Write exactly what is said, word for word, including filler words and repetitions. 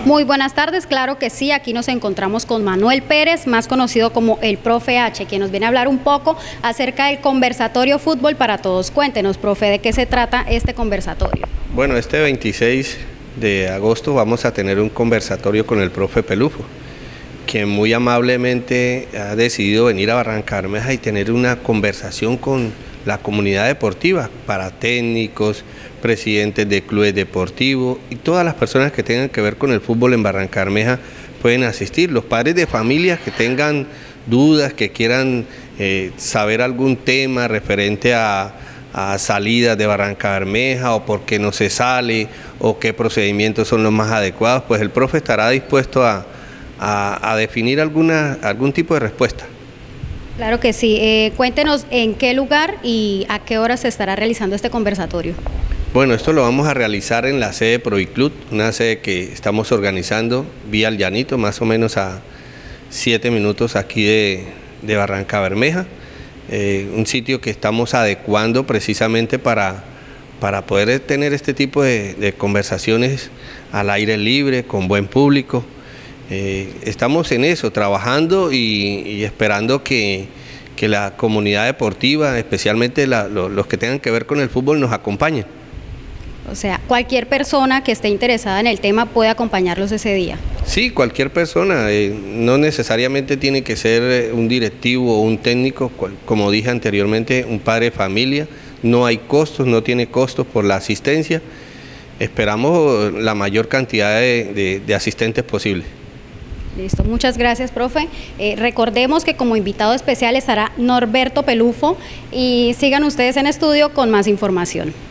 Muy buenas tardes, claro que sí, aquí nos encontramos con Manuel Pérez, más conocido como el Profe H, quien nos viene a hablar un poco acerca del conversatorio Fútbol para Todos. Cuéntenos, profe, ¿de qué se trata este conversatorio? Bueno, este veintiséis de agosto vamos a tener un conversatorio con el profe Pelufo, quien muy amablemente ha decidido venir a Barrancabermeja y tener una conversación con la comunidad deportiva, para técnicos, presidentes de clubes deportivos y todas las personas que tengan que ver con el fútbol en Barrancabermeja pueden asistir. Los padres de familias que tengan dudas, que quieran eh, saber algún tema referente a, a salidas de Barrancabermeja o por qué no se sale o qué procedimientos son los más adecuados, pues el profe estará dispuesto a, a, a definir alguna, algún tipo de respuesta. Claro que sí. Eh, cuéntenos en qué lugar y a qué hora se estará realizando este conversatorio. Bueno, esto lo vamos a realizar en la sede Proviclub, una sede que estamos organizando vía El Llanito, más o menos a siete minutos aquí de, de Barrancabermeja, eh, un sitio que estamos adecuando precisamente para, para poder tener este tipo de, de conversaciones al aire libre, con buen público. Eh, estamos en eso, trabajando y, y esperando que, que la comunidad deportiva, especialmente la, lo, los que tengan que ver con el fútbol, nos acompañen. O sea, cualquier persona que esté interesada en el tema puede acompañarlos ese día. Sí, cualquier persona, eh, no necesariamente tiene que ser un directivo o un técnico, cual, como dije anteriormente, un padre de familia, no hay costos, no tiene costos por la asistencia. Esperamos la mayor cantidad de, de, de asistentes posible. Listo, muchas gracias, profe. Eh, recordemos que como invitado especial estará Norberto Pelufo y sigan ustedes en estudio con más información.